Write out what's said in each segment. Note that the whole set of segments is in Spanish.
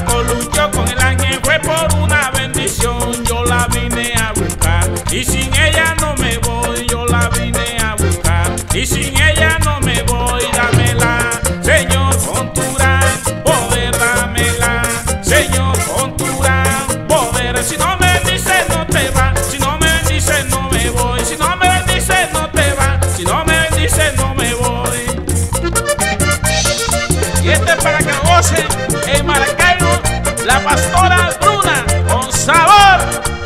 coluchó con el ángel fue por una bendición. Yo la vine a buscar y sin ella no me voy. Yo la vine a buscar y sin ella no me voy. Dámela, Señor, con tu gran poder, dámela, Señor, con tu gran poder. Si no me bendices no te va, si no me bendices no me voy, si no me bendices no te va, si no me bendices no me voy. Y este es para que lo gocen en Maracaibo, la pastora Bruna, con sabor.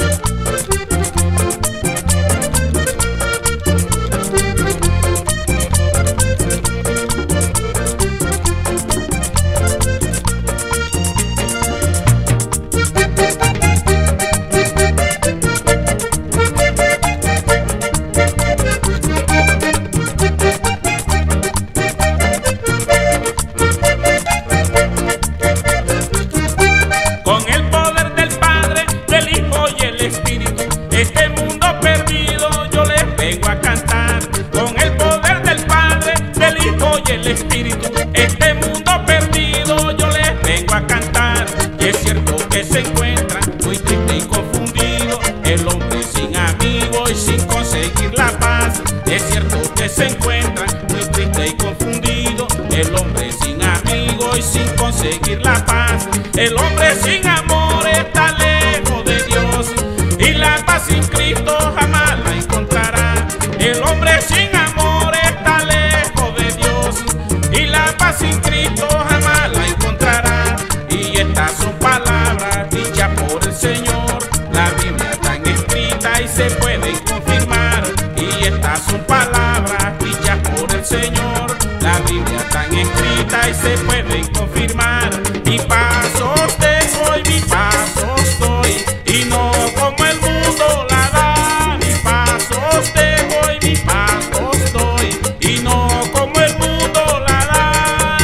Este mundo perdido yo les vengo a cantar. Con el poder del Padre, del Hijo y el Espíritu. Este mundo perdido yo les vengo a cantar. Y es cierto que se encuentra muy triste y confundido el hombre sin amigo y sin conseguir la paz. Es cierto que se encuentra muy triste y confundido el hombre sin amigo y sin conseguir la paz. El hombre sin amor está lejos de Dios y la paz sin Cristo jamás la encontrará. El hombre sin amor está lejos de Dios y la paz sin Cristo jamás la encontrará. Y estas son palabras dichas por el Señor, la Biblia están escrita y se pueden confirmar. Y estas son palabras dichas por el Señor, la Biblia están escrita y se pueden confirmar. Mi pasos dejo y mi pasos doy, y no como el mundo la da. Mi pasos dejo y mi pasos doy, y no como el mundo la da.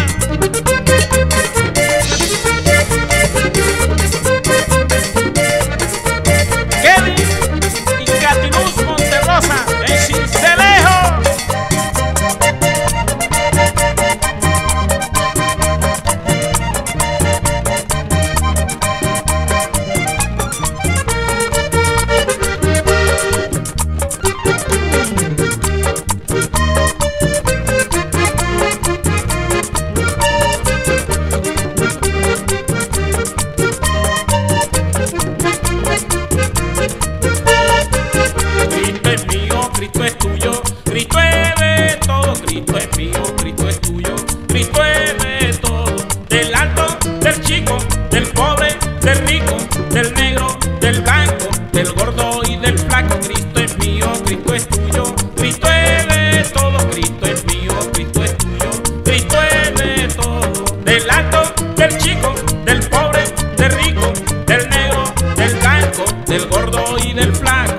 Kevin y Catinús Monterrosa en Cincelejo. Cristo es tuyo, Cristo es de todo, Cristo es mío, Cristo es tuyo, Cristo es de todo. Del alto, del chico, del pobre, del rico, del negro, del blanco, del gordo y del flaco. Cristo es mío, Cristo es tuyo, Cristo es de todo, Cristo es mío, Cristo es tuyo, Cristo es de todo. Del alto, del chico, del pobre, del rico, del negro, del blanco, del gordo y del flaco.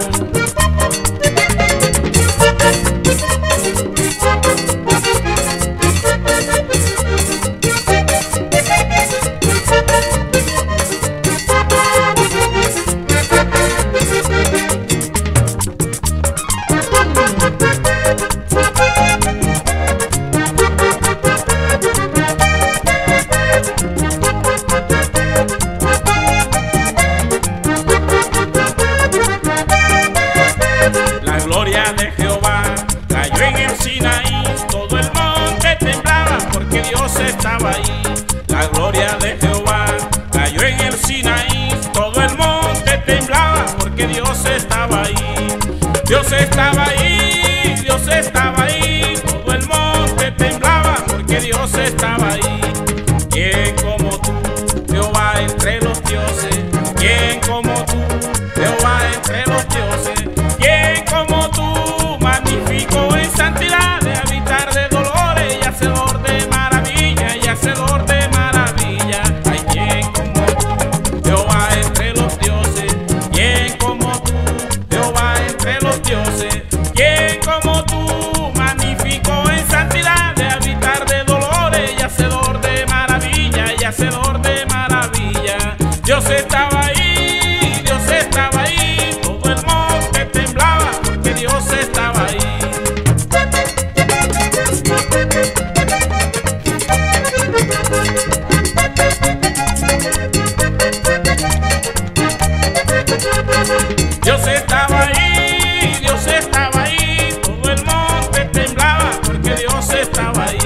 La gloria de Jehová cayó en el Sinaí, todo el monte temblaba porque Dios estaba ahí. La gloria de Jehová cayó en el Sinaí, todo el monte temblaba porque Dios estaba ahí. Dios estaba ahí, Dios estaba ahí, todo el monte temblaba porque Dios estaba ahí. ¿Quién como tú, Jehová entre los dioses? ¿Quién como tú, Jehová entre los dioses? ¿Quién como tú, magnífico en santidad, de habitar de dolores y hacedor de maravilla, y hacedor de maravilla? Hay quien como tú, Jehová entre los dioses. ¿Quién como tú, Jehová entre los dioses? Dios estaba ahí, Dios estaba ahí, todo el monte temblaba porque Dios estaba ahí.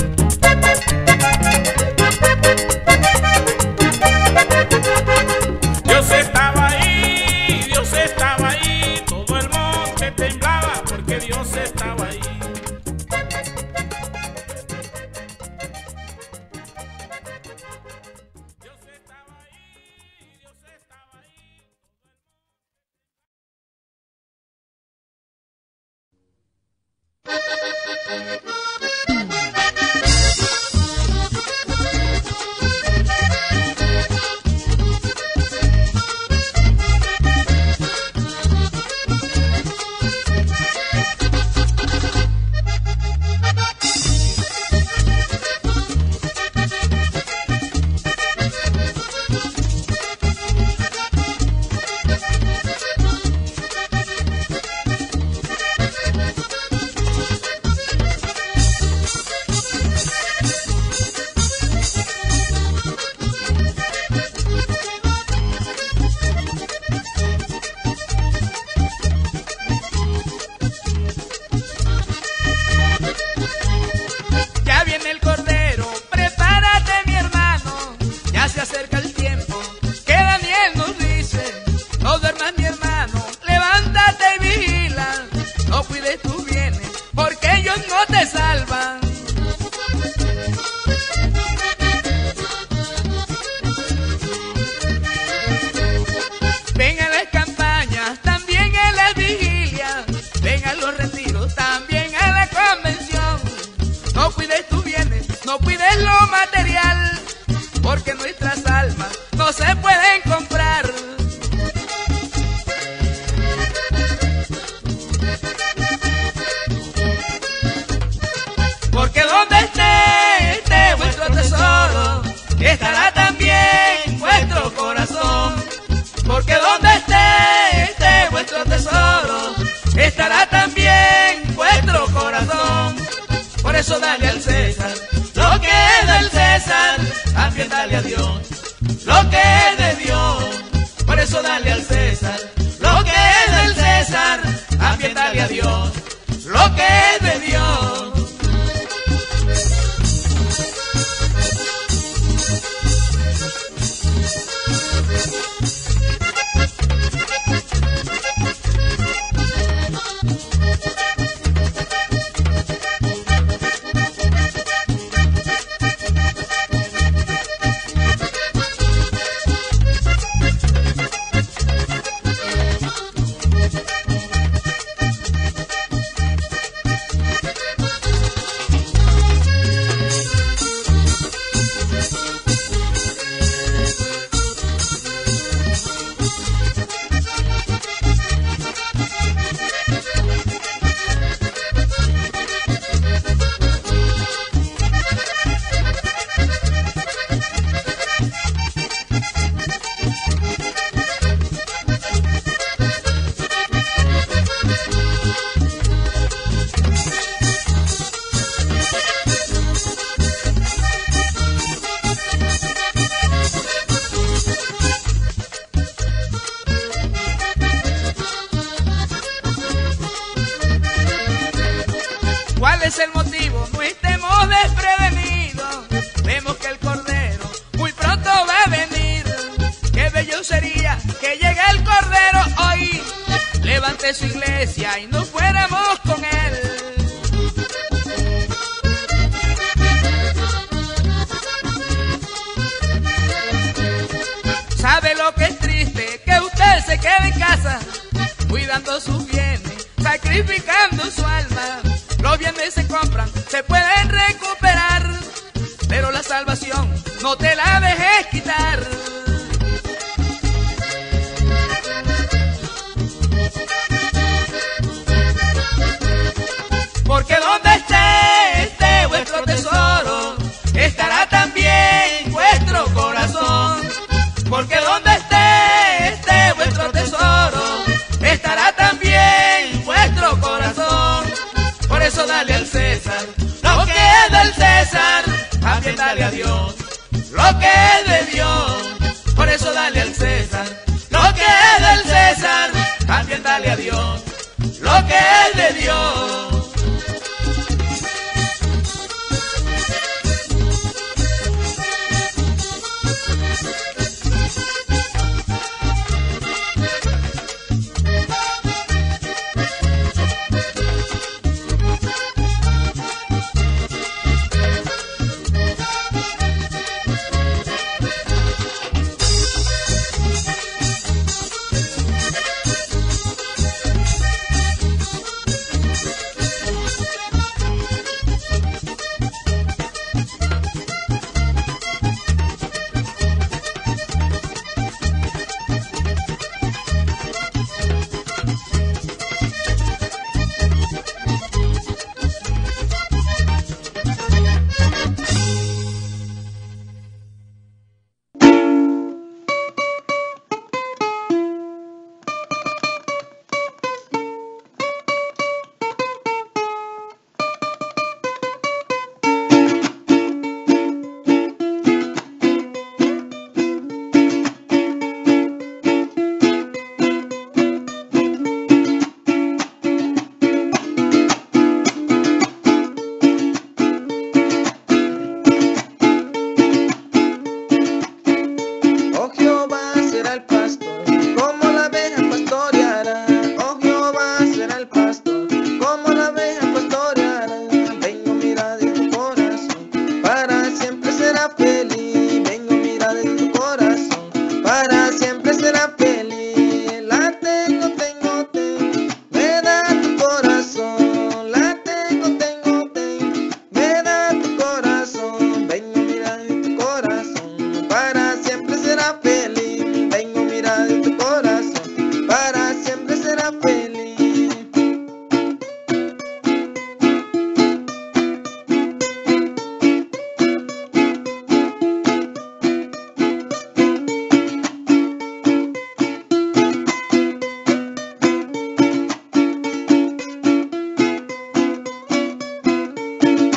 Dios estaba ahí, Dios estaba ahí, todo el monte temblaba porque Dios estaba ahí. Estará también vuestro corazón. Por eso dale al César lo que es del César, también dale a Dios lo que es de Dios. Por eso dale al César lo que es del César, también dale a Dios lo que es de Dios. ¿Cuál es el motivo? No estemos desprevenidos. Vemos que el Cordero muy pronto va a venir. Qué bello sería que llegue el Cordero hoy, levante su iglesia y nos fuéramos con él. ¿Sabe lo que es triste? Que usted se quede en casa, cuidando sus bienes, sacrificando su alma. Los bienes se compran, se pueden recuperar, pero la salvación no te la dejes quitar. Porque donde esté vuestro tesoro, estará también vuestro corazón. Porque donde esté vuestro tesoro, estará también vuestro corazón. Por eso dale al César lo que es del César, también dale a Dios lo que es de Dios. Por eso dale al César lo que es del César, lo que es de Dios.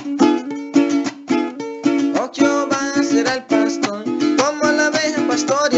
Jehová será el pastor, como la oveja pastorea.